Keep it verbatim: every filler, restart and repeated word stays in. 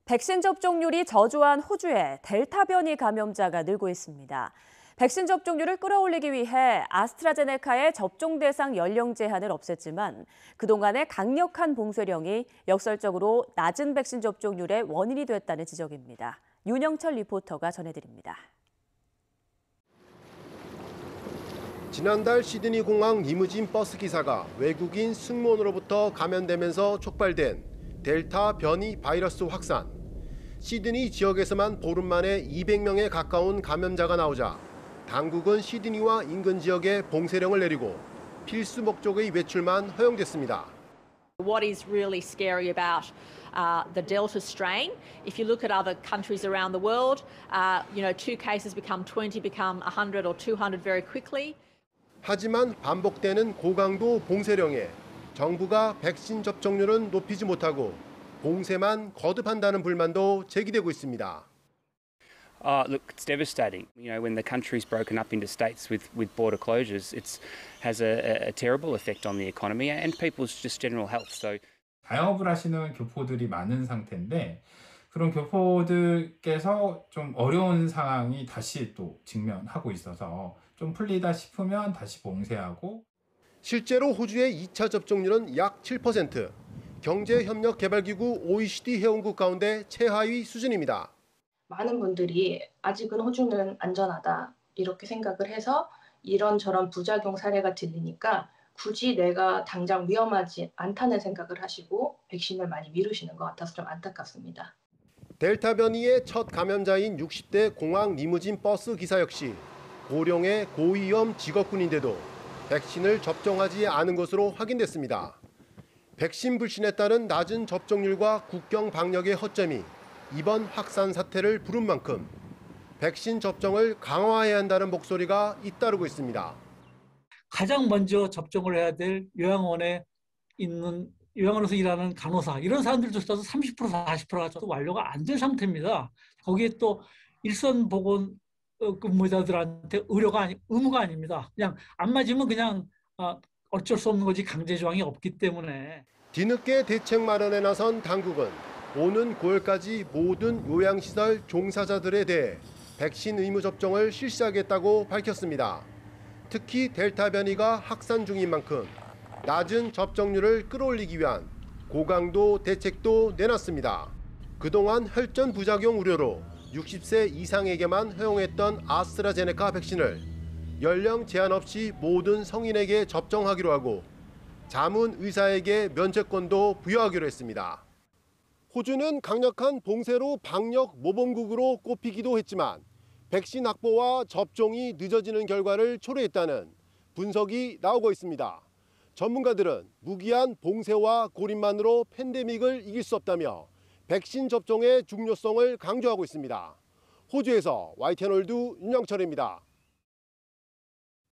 백신 접종률이 저조한 호주에 델타 변이 감염자가 늘고 있습니다. 백신 접종률을 끌어올리기 위해 아스트라제네카의 접종 대상 연령 제한을 없앴지만 그동안의 강력한 봉쇄령이 역설적으로 낮은 백신 접종률의 원인이 됐다는 지적입니다. 윤영철 리포터가 전해드립니다. 지난달 시드니 공항 리무진 버스 기사가 외국인 승무원으로부터 감염되면서 촉발된 델타 변이 바이러스 확산. 시드니 지역에서만 보름 만에 이백 명에 가까운 감염자가 나오자 당국은 시드니와 인근 지역에 봉쇄령을 내리고 필수 목적의 외출만 허용됐습니다. What is really scary about uh, the Delta strain? If you look at other countries around the world, uh, you know, two cases become twenty, become one hundred or two hundred very quickly. 하지만 반복되는 고강도 봉쇄령에 정부가 백신 접종률은 높이지 못하고 봉쇄만 거듭한다는 불만도 제기되고 있습니다. Uh, look, it's devastating. You know, when the country's broken up into states with, with border closures, it has a, a terrible effect on the economy and people's just general health. So, 자영업을 하시는 교포들이 많은 상태인데 그런 교포들께서 좀 어려운 상황이 다시 또 직면하고 있어서 좀 풀리다 싶으면 다시 봉쇄하고. 실제로 호주의 이 차 접종률은 약 칠 퍼센트, 경제협력개발기구 오이시디 회원국 가운데 최하위 수준입니다. 많은 분들이 아직은 호주는 안전하다 이렇게 생각을 해서 이런저런 부작용 사례가 들리니까 굳이 내가 당장 위험하지 않다는 생각을 하시고 백신을 많이 미루시는 것 같아서 좀 안타깝습니다. 델타 변이의 첫 감염자인 육십 대 공항 리무진 버스 기사 역시 고령의 고위험 직업군인데도 백신을 접종하지 않은 것으로 확인됐습니다. 백신 불신에 따른 낮은 접종률과 국경 방역의 허점이 이번 확산 사태를 부른 만큼 백신 접종을 강화해야 한다는 목소리가 잇따르고 있습니다. 가장 먼저 접종을 해야 될 요양원에 있는 요양원에서 일하는 간호사 이런 사람들조차도 삼십 퍼센트 사십 퍼센트가 완료가 안 된 상태입니다. 거기에 또 일선 보건 근무자들한테 의료가 아니, 의무가 아닙니다. 그냥 안 맞으면 그냥 어쩔 수 없는 거지 강제 조항이 없기 때문에. 뒤늦게 대책 마련에 나선 당국은 오는 구월까지 모든 요양시설 종사자들에 대해 백신 의무 접종을 실시하겠다고 밝혔습니다. 특히 델타 변이가 확산 중인 만큼 낮은 접종률을 끌어올리기 위한 고강도 대책도 내놨습니다. 그동안 혈전 부작용 우려로 육십 세 이상에게만 허용했던 아스트라제네카 백신을 연령 제한 없이 모든 성인에게 접종하기로 하고 자문 의사에게 면책권도 부여하기로 했습니다. 호주는 강력한 봉쇄로 방역 모범국으로 꼽히기도 했지만 백신 확보와 접종이 늦어지는 결과를 초래했다는 분석이 나오고 있습니다. 전문가들은 무기한 봉쇄와 고립만으로 팬데믹을 이길 수 없다며 백신 접종의 중요성을 강조하고 있습니다. 호주에서 와이티엔 월드 윤영철입니다.